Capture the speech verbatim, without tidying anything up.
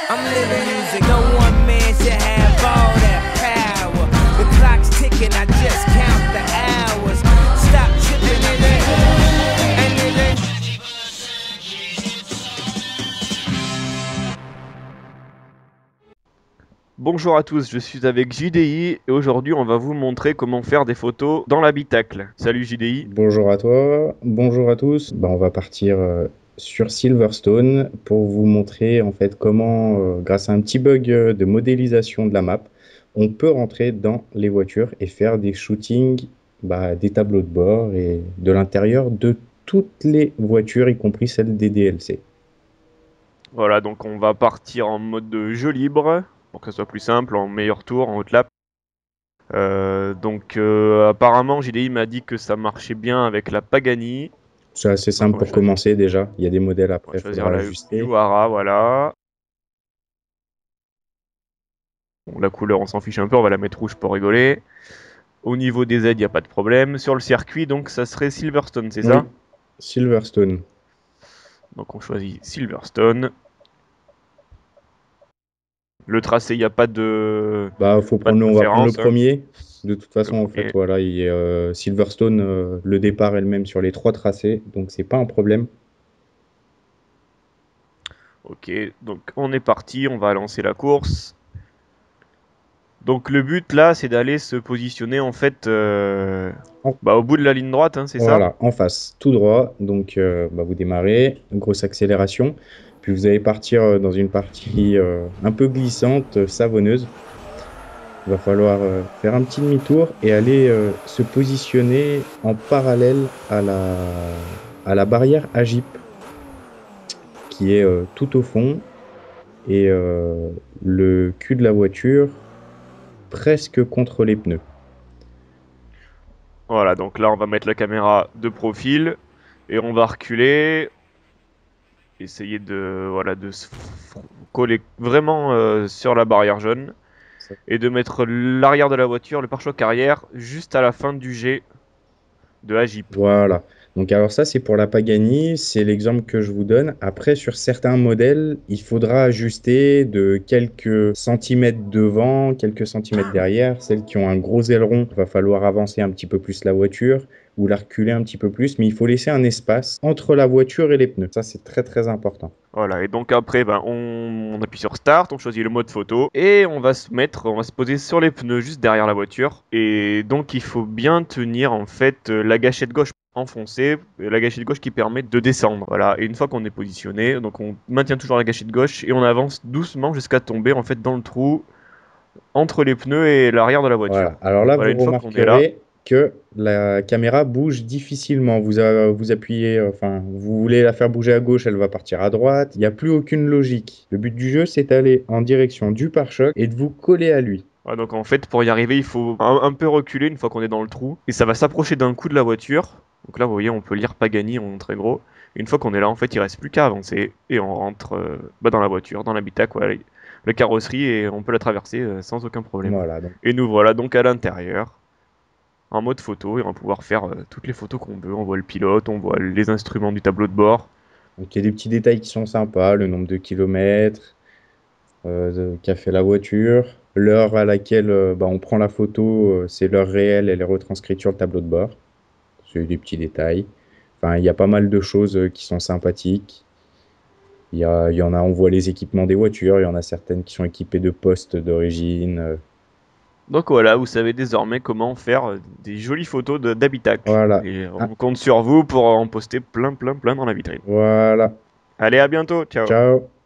I'm living music. No one man should have all that power. The clock's ticking, I just count the hours. Stop tripping and then, and then. Bonjour à tous, je suis avec J D I et aujourd'hui on va vous montrer comment faire des photos dans l'habitacle. Salut J D I. Bonjour à toi, bonjour à tous. Bah, on va partir euh, sur Silverstone pour vous montrer en fait comment, euh, grâce à un petit bug euh, de modélisation de la map, on peut rentrer dans les voitures et faire des shootings, bah, des tableaux de bord et de l'intérieur de toutes les voitures, y compris celles des D L C. Voilà, donc on va partir en mode de jeu libre pour que ça soit plus simple, en meilleur tour, en haute lap. Euh, donc euh, apparemment J D I m'a dit que ça marchait bien avec la Pagani. C'est assez simple pour commencer déjà. Il y a des modèles après, il faudra ajuster. Yuhara, voilà. Bon, la couleur on s'en fiche un peu, on va la mettre rouge pour rigoler. Au niveau des aides, il n'y a pas de problème. Sur le circuit, donc ça serait Silverstone, c'est Oui, ça? Silverstone. Donc on choisit Silverstone. Le tracé, il n'y a pas de. Bah, faut pas de prendre, on va prendre le préférence, hein. premier. De toute façon, Le en fait, premier. voilà, il est, euh, Silverstone, euh, le départ est le même sur les trois tracés, donc c'est pas un problème. Ok, donc on est parti, on va lancer la course. Donc le but là, c'est d'aller se positionner en fait euh, En- bah, au bout de la ligne droite, hein, c'est ça? Voilà, en face, tout droit. Donc, euh, bah, vous démarrez, une grosse accélération. Puis vous allez partir euh, dans une partie euh, un peu glissante, euh, savonneuse. Il va falloir euh, faire un petit demi-tour et aller euh, se positionner en parallèle à la, à la barrière A G I P qui est euh, tout au fond. Et euh, le cul de la voiture presque contre les pneus. Voilà, donc là on va mettre la caméra de profil et on va reculer. Essayer de, voilà, de se coller vraiment euh, sur la barrière jaune et de mettre l'arrière de la voiture, le pare-choc arrière, juste à la fin du jet de A G I P. Voilà. Donc alors ça, c'est pour la Pagani, c'est l'exemple que je vous donne. Après, sur certains modèles, il faudra ajuster de quelques centimètres devant, quelques centimètres derrière. Celles qui ont un gros aileron, il va falloir avancer un petit peu plus la voiture ou la reculer un petit peu plus, mais il faut laisser un espace entre la voiture et les pneus. Ça, c'est très très important. Voilà, et donc après, ben, on, on appuie sur Start, on choisit le mode photo, et on va se mettre, on va se poser sur les pneus juste derrière la voiture. Et donc il faut bien tenir en fait la gâchette gauche enfoncée, la gâchette gauche qui permet de descendre. Voilà, et une fois qu'on est positionné, donc on maintient toujours la gâchette gauche et on avance doucement jusqu'à tomber en fait dans le trou entre les pneus et l'arrière de la voiture. Voilà. Alors là, Voilà, vous une fois qu'on est là, remarquerez que la caméra bouge difficilement. Vous, a- vous appuyez, enfin, vous voulez la faire bouger à gauche, elle va partir à droite. Il n'y a plus aucune logique. Le but du jeu, c'est d'aller en direction du pare-choc et de vous coller à lui. ouais, donc en fait pour y arriver il faut un, un peu reculer une fois qu'on est dans le trou et ça va s'approcher d'un coup de la voiture. Donc là vous voyez on peut lire Pagani en très gros. Et une fois qu'on est là en fait il reste plus qu'à avancer et on rentre euh, bah, dans la voiture, dans l'habitacle, voilà, la carrosserie et on peut la traverser euh, sans aucun problème. Voilà. Donc, Et nous voilà donc à l'intérieur en mode photo et on va pouvoir faire euh, toutes les photos qu'on veut. On voit le pilote, on voit les instruments du tableau de bord. donc il y a des petits détails qui sont sympas, le nombre de kilomètres euh, de- qu'a fait la voiture, l'heure à laquelle euh, bah, on prend la photo, euh, c'est l'heure réelle, elle est retranscrite sur le tableau de bord. C'est des petits détails. Enfin, il y a pas mal de choses euh, qui sont sympathiques. Il y a, il y en a, on voit les équipements des voitures, il y en a certaines qui sont équipées de postes d'origine. euh, Donc voilà, vous savez désormais comment faire euh, des jolies photos de- d'habitacle. Voilà. Et Ah, on compte sur vous pour en poster plein plein plein dans la vitrine. voilà. Allez, à bientôt, ciao! Ciao.